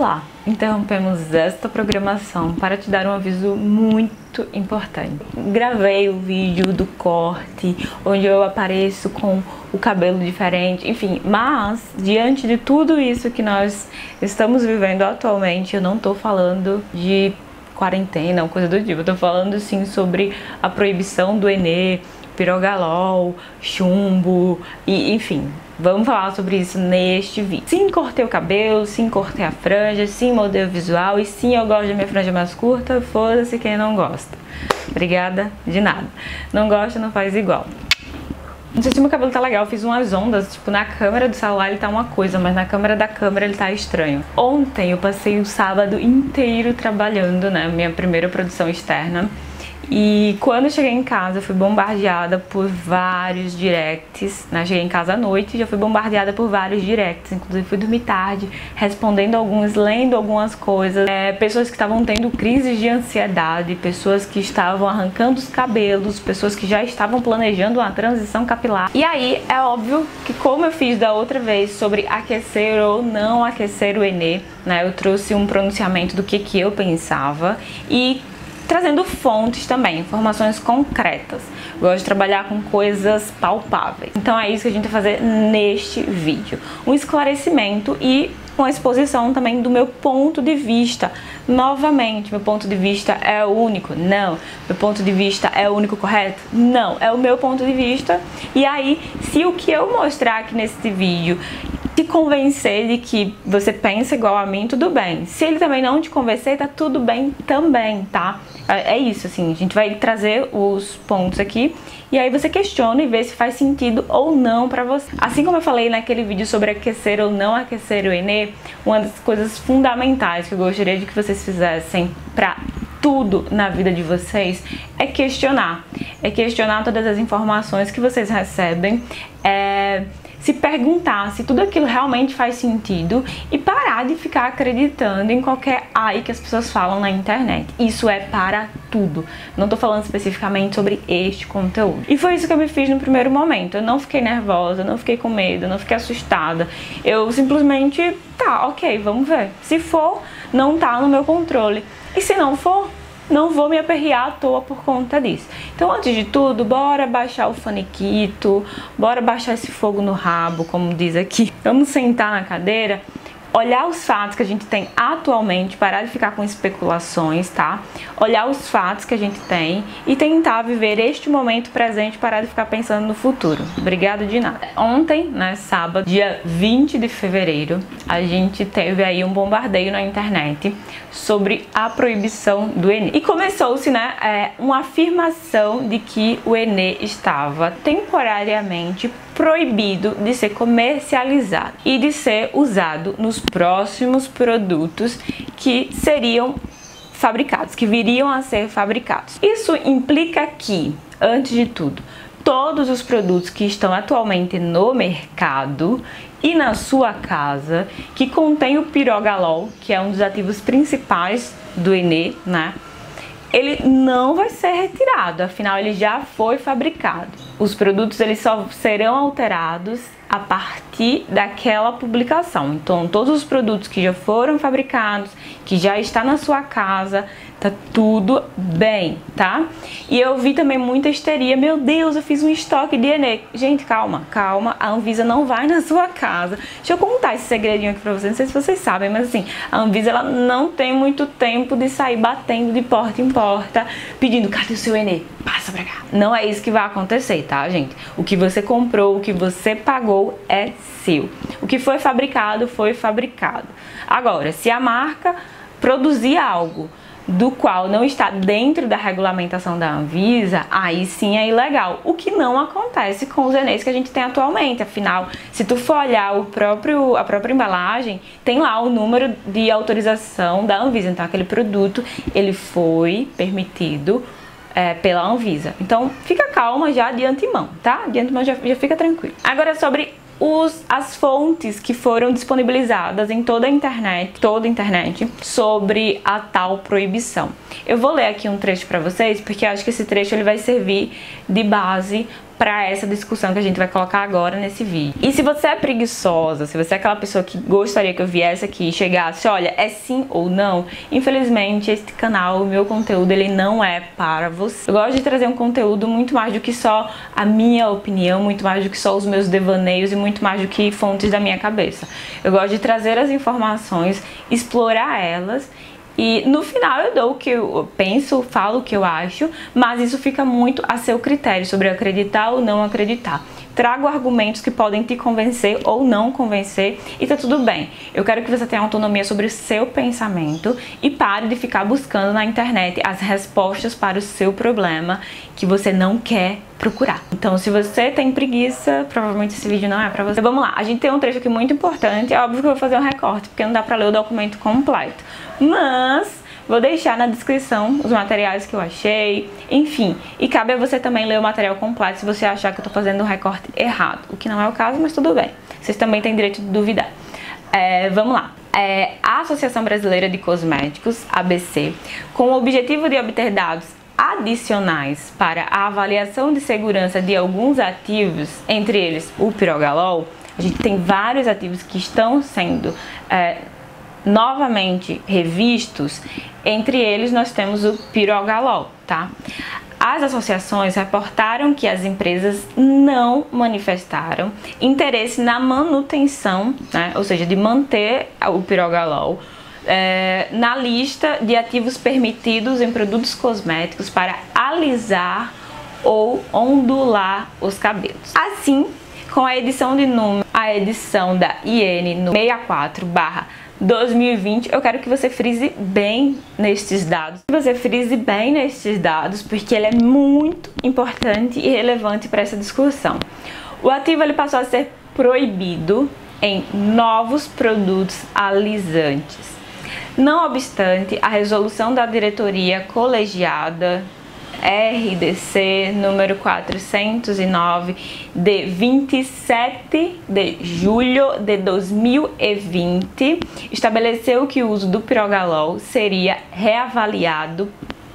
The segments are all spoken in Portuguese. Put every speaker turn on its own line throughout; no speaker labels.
Olá! Interrompemos esta programação para te dar um aviso muito importante. Gravei o vídeo do corte, onde eu apareço com o cabelo diferente, enfim, mas diante de tudo isso que nós estamos vivendo atualmente, eu não tô falando de quarentena ou coisa do tipo, eu tô falando sim sobre a proibição do Enê, Pirogalol, chumbo e enfim, vamos falar sobre isso neste vídeo. Sim, cortei o cabelo, sim, cortei a franja, sim, mudei o visual e sim, eu gosto da minha franja mais curta, foda-se quem não gosta. Obrigada, de nada. Não gosta, não faz igual. Não sei se meu cabelo tá legal, eu fiz umas ondas, tipo, na câmera do celular ele tá uma coisa, mas na câmera da câmera ele tá estranho. Ontem eu passei o sábado inteiro trabalhando, né, minha primeira produção externa. E quando eu cheguei em casa, eu fui bombardeada por vários directs, né? Cheguei em casa à noite e já fui bombardeada por vários directs, inclusive fui dormir tarde, respondendo alguns, lendo algumas coisas. Pessoas que estavam tendo crises de ansiedade, pessoas que estavam arrancando os cabelos, pessoas que já estavam planejando uma transição capilar. E aí, é óbvio que como eu fiz da outra vez sobre aquecer ou não aquecer o Enê, né? Eu trouxe um pronunciamento do que eu pensava e trazendo fontes também, informações concretas. Gosto de trabalhar com coisas palpáveis. Então é isso que a gente vai fazer neste vídeo. Um esclarecimento e uma exposição também do meu ponto de vista. Novamente, meu ponto de vista é o único? Não. Meu ponto de vista é o único correto? Não. É o meu ponto de vista. E aí, se o que eu mostrar aqui nesse vídeo te convencer de que você pensa igual a mim, tudo bem. Se ele também não te convencer, tá tudo bem também, tá? É isso, assim, a gente vai trazer os pontos aqui e aí você questiona e vê se faz sentido ou não pra você. Assim como eu falei naquele vídeo sobre aquecer ou não aquecer o Enê, uma das coisas fundamentais que eu gostaria de que vocês fizessem pra tudo na vida de vocês é questionar. É questionar todas as informações que vocês recebem, se perguntar se tudo aquilo realmente faz sentido e parar de ficar acreditando em qualquer ai que as pessoas falam na internet. Isso é para tudo. Não tô falando especificamente sobre este conteúdo. E foi isso que eu me fiz no primeiro momento. Eu não fiquei nervosa, não fiquei com medo, não fiquei assustada. Eu simplesmente, tá, ok, vamos ver. Se for, não tá no meu controle. E se não for, não vou me aperrear à toa por conta disso. Então, antes de tudo, bora baixar o faniquito, bora baixar esse fogo no rabo, como diz aqui. Vamos sentar na cadeira, olhar os fatos que a gente tem atualmente, parar de ficar com especulações, tá? Olhar os fatos que a gente tem e tentar viver este momento presente, parar de ficar pensando no futuro. Obrigada de nada. Ontem, né, sábado, dia 20 de fevereiro, a gente teve aí um bombardeio na internet sobre a proibição do Enê. E começou-se, né, uma afirmação de que o Enê estava temporariamente proibido de ser comercializado e de ser usado nos próximos produtos que seriam fabricados, que viriam a ser fabricados. Isso implica que, antes de tudo, todos os produtos que estão atualmente no mercado e na sua casa, que contém o Pirogalol, que é um dos ativos principais do Enê, né? Ele não vai ser retirado, afinal ele já foi fabricado. Os produtos eles só serão alterados a partir daquela publicação. Então, todos os produtos que já foram fabricados, que já está na sua casa, tá tudo bem, tá? E eu vi também muita histeria. Meu Deus, eu fiz um estoque de Enê. Gente, calma, calma. A Anvisa não vai na sua casa. Deixa eu contar esse segredinho aqui pra vocês. Não sei se vocês sabem, mas assim, a Anvisa ela não tem muito tempo de sair batendo de porta em porta, pedindo, cadê o seu Enê? Passa pra cá. Não é isso que vai acontecer, tá, gente? O que você comprou, o que você pagou é seu. O que foi fabricado, foi fabricado. Agora, se a marca produzir algo do qual não está dentro da regulamentação da Anvisa, aí sim é ilegal. O que não acontece com os Enês que a gente tem atualmente. Afinal, se tu for olhar a própria embalagem, tem lá o número de autorização da Anvisa. Então, aquele produto, ele foi permitido pela Anvisa. Então, fica calma já de antemão, tá? De antemão já fica tranquilo. Agora, sobre as fontes que foram disponibilizadas em toda a internet, sobre a tal proibição. Eu vou ler aqui um trecho para vocês, porque eu acho que esse trecho ele vai servir de base para essa discussão que a gente vai colocar agora nesse vídeo. E se você é preguiçosa, se você é aquela pessoa que gostaria que eu viesse aqui e chegasse, olha, é sim ou não, infelizmente este canal, o meu conteúdo, ele não é para você. Eu gosto de trazer um conteúdo muito mais do que só a minha opinião, muito mais do que só os meus devaneios e muito mais do que fontes da minha cabeça. Eu gosto de trazer as informações, explorar elas e no final eu dou o que eu penso, falo o que eu acho, mas isso fica muito a seu critério sobre acreditar ou não acreditar. Trago argumentos que podem te convencer ou não convencer e tá tudo bem. Eu quero que você tenha autonomia sobre o seu pensamento e pare de ficar buscando na internet as respostas para o seu problema que você não quer procurar. Então, se você tem preguiça, provavelmente esse vídeo não é pra você. Vamos lá, a gente tem um trecho aqui muito importante, é óbvio que eu vou fazer um recorte, porque não dá pra ler o documento completo. Mas vou deixar na descrição os materiais que eu achei, enfim. E cabe a você também ler o material completo se você achar que eu tô fazendo um recorte errado. O que não é o caso, mas tudo bem. Vocês também têm direito de duvidar. Vamos lá. A Associação Brasileira de Cosméticos, ABC, com o objetivo de obter dados adicionais para a avaliação de segurança de alguns ativos, entre eles o Pirogalol. A gente tem vários ativos que estão sendo novamente revistos, entre eles nós temos o Pirogalol, tá? As associações reportaram que as empresas não manifestaram interesse na manutenção, né, ou seja, de manter o Pirogalol na lista de ativos permitidos em produtos cosméticos para alisar ou ondular os cabelos. Assim, com a edição da IN no 64/2020, eu quero que você frise bem nestes dados. Que você frise bem nestes dados, porque ele é muito importante e relevante para essa discussão. O ativo ele passou a ser proibido em novos produtos alisantes. Não obstante, a resolução da diretoria colegiada RDC número 409 de 27 de julho de 2020 estabeleceu que o uso do Pirogalol seria reavaliado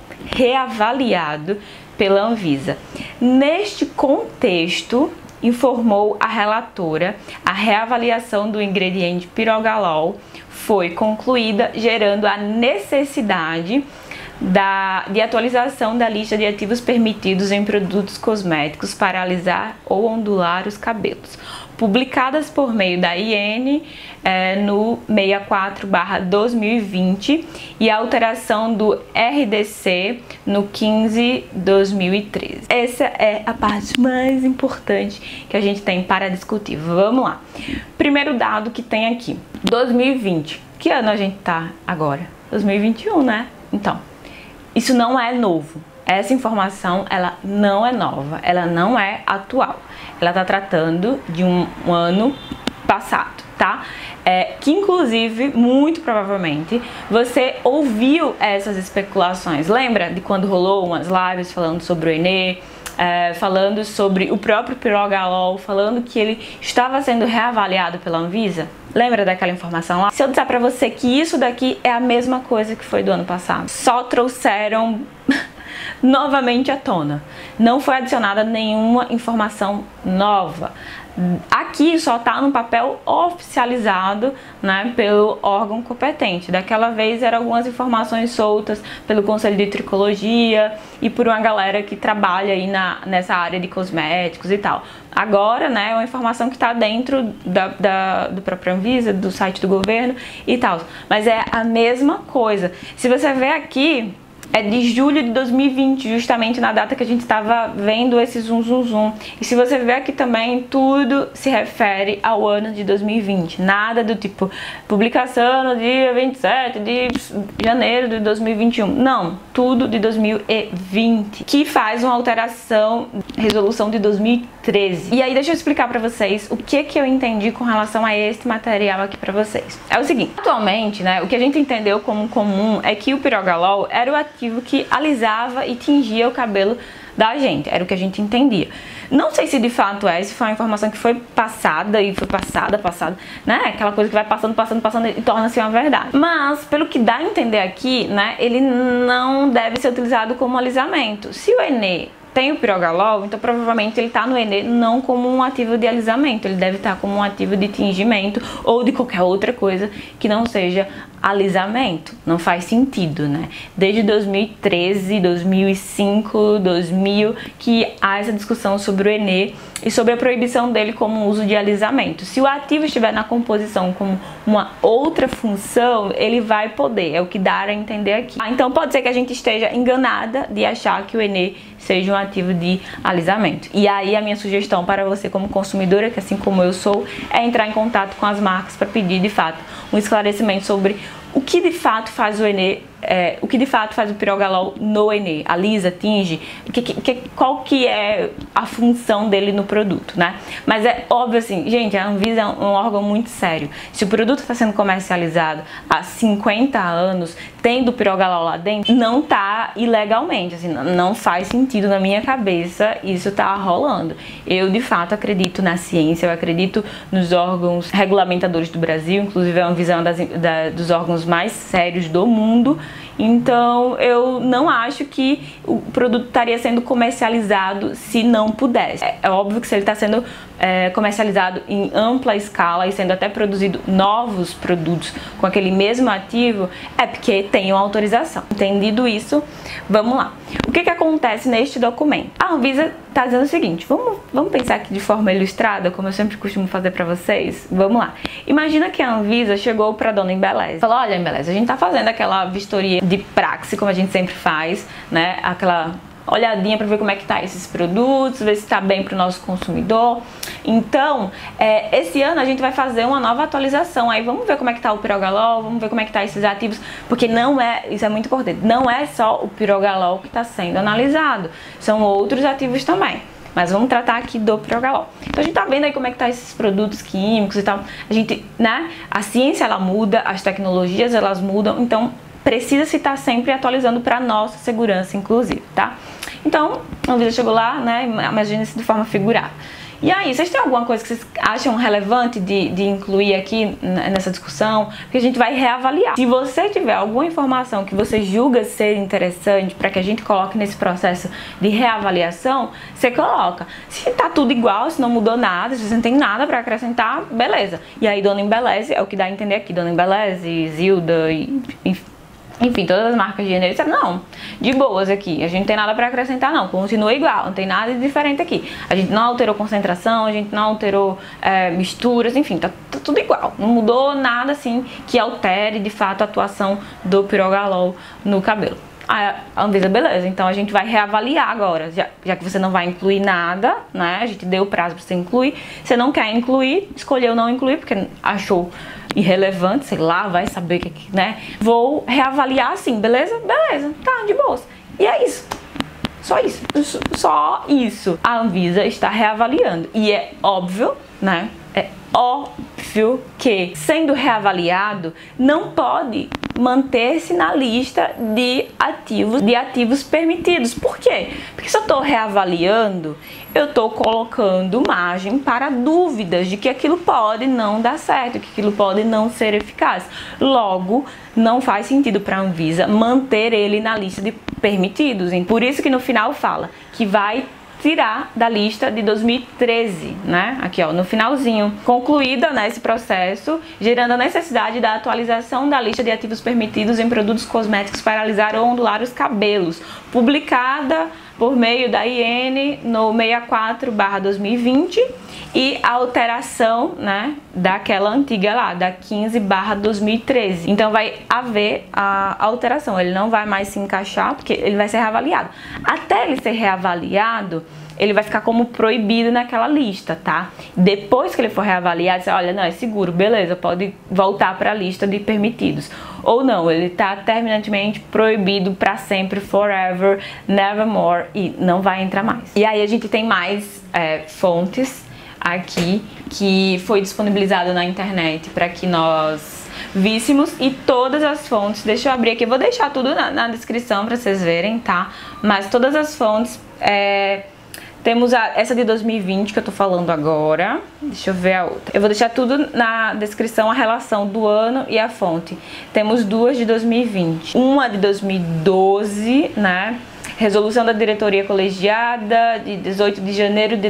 pela Anvisa. Neste contexto, informou a relatora, a reavaliação do ingrediente Pirogalol foi concluída, gerando a necessidade de atualização da lista de ativos permitidos em produtos cosméticos para alisar ou ondular os cabelos, publicadas por meio da IN no 64/2020 e a alteração do RDC no 15/2013. Essa é a parte mais importante que a gente tem para discutir. Vamos lá. Primeiro dado que tem aqui, 2020. Que ano a gente tá agora? 2021, né? Então, isso não é novo. Essa informação, ela não é nova, ela não é atual. Ela tá tratando de um ano passado, tá? Que inclusive, muito provavelmente, você ouviu essas especulações. Lembra de quando rolou umas lives falando sobre o Enê, falando sobre o próprio Pirogalol, falando que ele estava sendo reavaliado pela Anvisa? Lembra daquela informação lá? Se eu disser pra você que isso daqui é a mesma coisa que foi do ano passado, só trouxeram novamente à tona. Não foi adicionada nenhuma informação nova. Aqui só tá no papel oficializado, né, pelo órgão competente. Daquela vez eram algumas informações soltas pelo Conselho de Tricologia e por uma galera que trabalha aí nessa área de cosméticos e tal. Agora, né, é uma informação que está dentro do próprio Anvisa, do site do governo e tal. Mas é a mesma coisa. Se você ver aqui, é de julho de 2020, justamente na data que a gente estava vendo esse zoom. E se você ver aqui também, tudo se refere ao ano de 2020. Nada do tipo, publicação no dia 27 de janeiro de 2021. Não, tudo de 2020, que faz uma alteração, resolução de 2013. E aí deixa eu explicar pra vocês o que eu entendi com relação a este material aqui pra vocês. É o seguinte, atualmente, né, o que a gente entendeu como comum é que o Pirogalol era o ativo que alisava e tingia o cabelo da gente, era o que a gente entendia. Não sei se de fato se foi uma informação que foi passada e foi passada, né? Aquela coisa que vai passando e torna-se uma verdade. Mas, pelo que dá a entender aqui, né, ele não deve ser utilizado como alisamento. Se o Enê tem o Pirogalol, então provavelmente ele está no Enê não como um ativo de alisamento, ele deve estar como um ativo de tingimento ou de qualquer outra coisa que não seja alisamento. Não faz sentido, né? Desde 2013, 2005, 2000 que há essa discussão sobre o Enê e sobre a proibição dele como uso de alisamento. Se o ativo estiver na composição como uma outra função, ele vai poder, é o que dá a entender aqui. Então pode ser que a gente esteja enganada de achar que o Enê seja um ativo de alisamento. E aí a minha sugestão para você como consumidora, que assim como eu sou, é entrar em contato com as marcas para pedir de fato um esclarecimento sobre o que de fato faz o Enê, o que de fato faz o Pirogalol no Enê, alisa, tinge, qual que é a função dele no produto, né? Mas é óbvio assim, gente, a Anvisa é um órgão muito sério. Se o produto está sendo comercializado há 50 anos, tendo o Pirogalol lá dentro, não tá ilegalmente, assim, não faz sentido na minha cabeça isso tá rolando. Eu de fato acredito na ciência, eu acredito nos órgãos regulamentadores do Brasil, inclusive a Anvisa é um dos órgãos mais sérios do mundo. Então eu não acho que o produto estaria sendo comercializado se não pudesse. É óbvio que se ele está sendo comercializado em ampla escala e sendo até produzido novos produtos com aquele mesmo ativo, é porque tem uma autorização. Entendido isso, vamos lá. O que acontece neste documento? A Anvisa está dizendo o seguinte, vamos pensar aqui de forma ilustrada, como eu sempre costumo fazer para vocês. Vamos lá. Imagina que a Anvisa chegou para a dona Embeleze. Falou, olha Embeleze, a gente está fazendo aquela vistoria de praxe, como a gente sempre faz, né? Aquela olhadinha para ver como é que tá esses produtos, ver se está bem para o nosso consumidor. Então, esse ano a gente vai fazer uma nova atualização. Aí vamos ver como é que tá o Pirogalol, vamos ver como é que tá esses ativos, porque isso é muito importante, não é só o Pirogalol que está sendo analisado, são outros ativos também. Mas vamos tratar aqui do Pirogalol. Então a gente tá vendo aí como é que tá esses produtos químicos e tal. A gente, né, a ciência ela muda, as tecnologias elas mudam, então precisa se estar sempre atualizando para nossa segurança, inclusive, tá? Então, a Anvisa chegou lá, né? Imagina isso de forma figurada. E aí, vocês têm alguma coisa que vocês acham relevante de incluir aqui nessa discussão? Porque a gente vai reavaliar. Se você tiver alguma informação que você julga ser interessante para que a gente coloque nesse processo de reavaliação, você coloca. Se tá tudo igual, se não mudou nada, se você não tem nada para acrescentar, beleza. E aí, Dona Embeleze, é o que dá a entender aqui, Dona Embeleze, Zilda, enfim, todas as marcas de energia, não, de boas aqui, a gente não tem nada para acrescentar não, continua igual, não tem nada de diferente aqui. A gente não alterou concentração, a gente não alterou misturas, enfim, tá tudo igual. Não mudou nada assim que altere de fato a atuação do Pirogalol no cabelo. A Anvisa, beleza, então a gente vai reavaliar agora, já que você não vai incluir nada, né, a gente deu o prazo para você incluir, você não quer incluir, escolheu não incluir porque achou irrelevante, sei lá, vai saber o que, né, vou reavaliar assim, beleza? Beleza, tá, de boas. E é isso, só isso, só isso. A Anvisa está reavaliando e é óbvio, né, é óbvio que sendo reavaliado não pode manter-se na lista de ativos permitidos. Por quê? Porque se eu estou reavaliando, eu estou colocando margem para dúvidas de que aquilo pode não dar certo, que aquilo pode não ser eficaz. Logo, não faz sentido para a Anvisa manter ele na lista de permitidos. Por isso que no final fala que vai tirar da lista de 2013, né? Aqui, ó, no finalzinho. Concluída, né, esse processo, gerando a necessidade da atualização da lista de ativos permitidos em produtos cosméticos para alisar ou ondular os cabelos, publicada por meio da IN no 64/2020 e a alteração, né, daquela antiga lá, da 15/2013. Então vai haver a alteração, ele não vai mais se encaixar porque ele vai ser reavaliado. Até ele ser reavaliado, ele vai ficar como proibido naquela lista, tá? Depois que ele for reavaliado, você olha, não, é seguro, beleza, pode voltar para a lista de permitidos. Ou não, ele tá terminantemente proibido para sempre, forever, nevermore, e não vai entrar mais. E aí a gente tem mais fontes aqui que foi disponibilizado na internet para que nós víssimos, e todas as fontes, deixa eu abrir aqui, eu vou deixar tudo na descrição pra vocês verem, tá? Mas todas as fontes, temos essa de 2020 que eu tô falando agora, deixa eu ver a outra. Eu vou deixar tudo na descrição, a relação do ano e a fonte. Temos duas de 2020, uma de 2012, né? Resolução da diretoria colegiada de 18 de janeiro de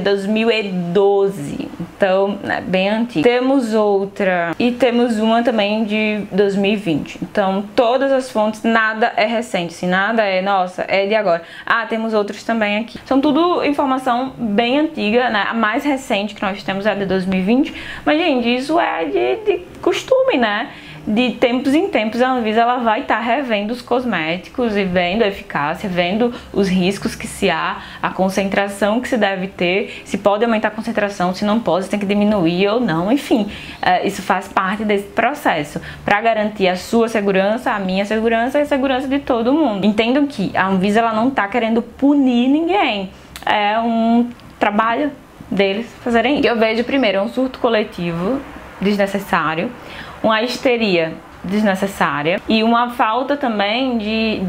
2012, então, né, bem antiga. Temos outra e temos uma também de 2020, então todas as fontes, nada é recente, assim, nada é, nossa, é de agora. Ah, temos outros também aqui. São tudo informação bem antiga, né? A mais recente que nós temos é a de 2020, mas, gente, isso é de costume, né? De tempos em tempos a Anvisa ela vai estar revendo os cosméticos e vendo a eficácia, vendo os riscos que se há, a concentração que se deve ter, se pode aumentar a concentração, se não pode, se tem que diminuir ou não, enfim, isso faz parte desse processo para garantir a sua segurança, a minha segurança e a segurança de todo mundo. Entendam que a Anvisa ela não está querendo punir ninguém, é um trabalho deles fazerem isso. Eu vejo primeiro um surto coletivo desnecessário, uma histeria desnecessária e uma falta também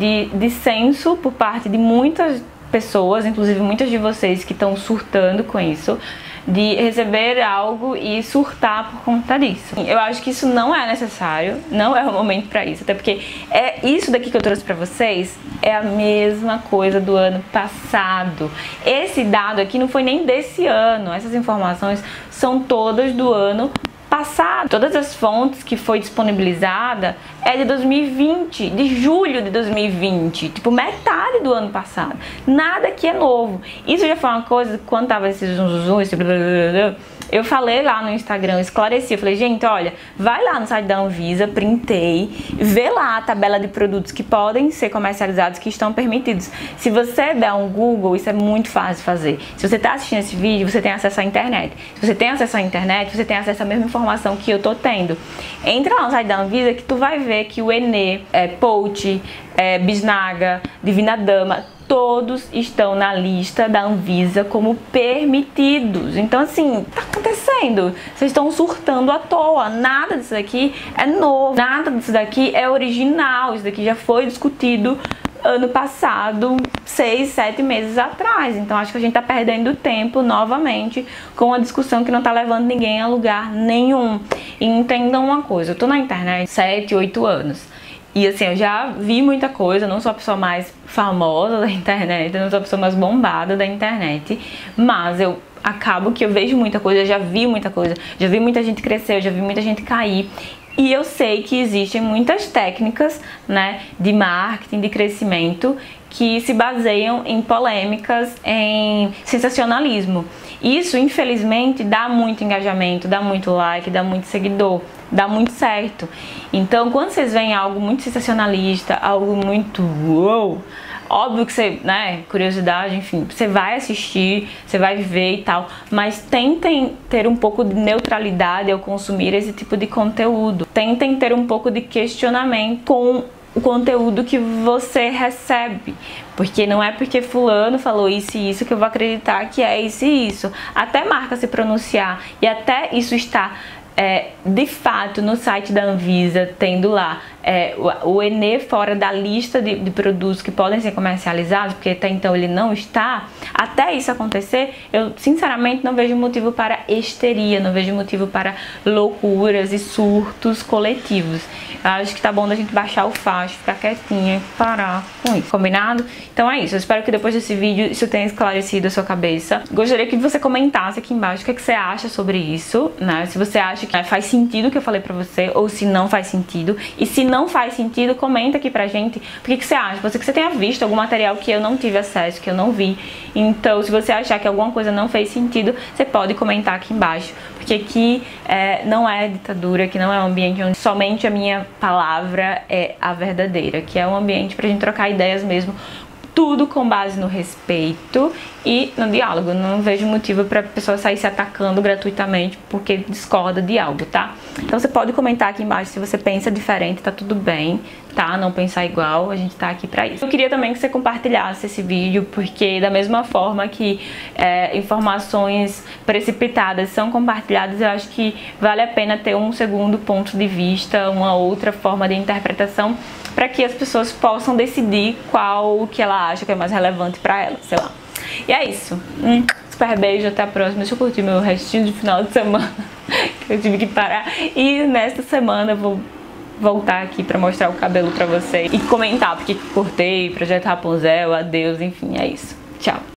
de senso por parte de muitas pessoas, inclusive muitas de vocês que estão surtando com isso, de receber algo e surtar por conta disso. Eu acho que isso não é necessário, não é o momento para isso, até porque isso daqui que eu trouxe para vocês é a mesma coisa do ano passado. Esse dado aqui não foi nem desse ano, essas informações são todas do ano passado. Todas as fontes que foi disponibilizada é de 2020, de julho de 2020, tipo metade do ano passado. Nada que é novo. Isso já foi uma coisa, quando tava esse zum, esse blá, blá, blá, eu falei lá no Instagram, esclareci, eu falei, gente, olha, vai lá no site da Anvisa, printei, vê lá a tabela de produtos que podem ser comercializados, que estão permitidos. Se você der um Google, isso é muito fácil de fazer. Se você está assistindo esse vídeo, você tem acesso à internet. Se você tem acesso à internet, você tem acesso à mesma informação que eu tô tendo. Entra lá no site da Anvisa que tu vai ver que o Enê, Pout, Bisnaga, Divina Dama, todos estão na lista da Anvisa como permitidos. Então, assim, tá acontecendo. Vocês estão surtando à toa. Nada disso daqui é novo. Nada disso daqui é original. Isso daqui já foi discutido ano passado, 6, 7 meses atrás. Então, acho que a gente tá perdendo tempo novamente com uma discussão que não tá levando ninguém a lugar nenhum. E entendam uma coisa, eu tô na internet 7, 8 anos. E assim, eu já vi muita coisa, não sou a pessoa mais famosa da internet, não sou a pessoa mais bombada da internet, mas eu acabo que eu vejo muita coisa, eu já vi muita coisa, já vi muita gente crescer, eu já vi muita gente cair. E eu sei que existem muitas técnicas, né, de marketing, de crescimento, que se baseiam em polêmicas, em sensacionalismo. Isso, infelizmente, dá muito engajamento, dá muito like, dá muito seguidor, dá muito certo. Então, quando vocês veem algo muito sensacionalista, algo muito uou, óbvio que você, né, curiosidade, enfim, você vai assistir, você vai ver e tal, mas tentem ter um pouco de neutralidade ao consumir esse tipo de conteúdo. Tentem ter um pouco de questionamento com o conteúdo que você recebe, porque não é porque fulano falou isso e isso que eu vou acreditar que é isso e isso. Até marca se pronunciar e até isso está de fato no site da Anvisa, tendo lá o Enê fora da lista de produtos que podem ser comercializados, porque até então ele não está, até isso acontecer, eu sinceramente não vejo motivo para histeria, não vejo motivo para loucuras e surtos coletivos. Eu acho que tá bom da gente baixar o facho, ficar quietinha e parar com isso, combinado? Então é isso, eu espero que depois desse vídeo isso tenha esclarecido a sua cabeça. Gostaria que você comentasse aqui embaixo o que você acha sobre isso, né? Se você acha que faz sentido o que eu falei pra você, ou se não faz sentido. E se não faz sentido, comenta aqui pra gente o que você acha. Pode ser que você tenha visto algum material que eu não tive acesso, que eu não vi. Então, se você achar que alguma coisa não fez sentido, você pode comentar aqui embaixo. Porque aqui não é ditadura, aqui não é um ambiente onde somente a minha palavra é a verdadeira. Que é um ambiente pra gente trocar ideias mesmo. tudo com base no respeito e no diálogo. Não vejo motivo pra pessoa sair se atacando gratuitamente porque discorda de algo, tá? Então você pode comentar aqui embaixo se você pensa diferente, tá tudo bem, tá? Não pensar igual, a gente tá aqui pra isso. Eu queria também que você compartilhasse esse vídeo, porque da mesma forma que informações precipitadas são compartilhadas, eu acho que vale a pena ter um segundo ponto de vista, uma outra forma de interpretação, para que as pessoas possam decidir qual que ela acha que é mais relevante pra ela, sei lá. E é isso. Super beijo, até a próxima. Deixa eu curtir meu restinho de final de semana, que eu tive que parar. E nesta semana eu vou voltar aqui pra mostrar o cabelo pra vocês e comentar porque cortei, projeto Rapunzel, adeus, enfim, é isso. Tchau.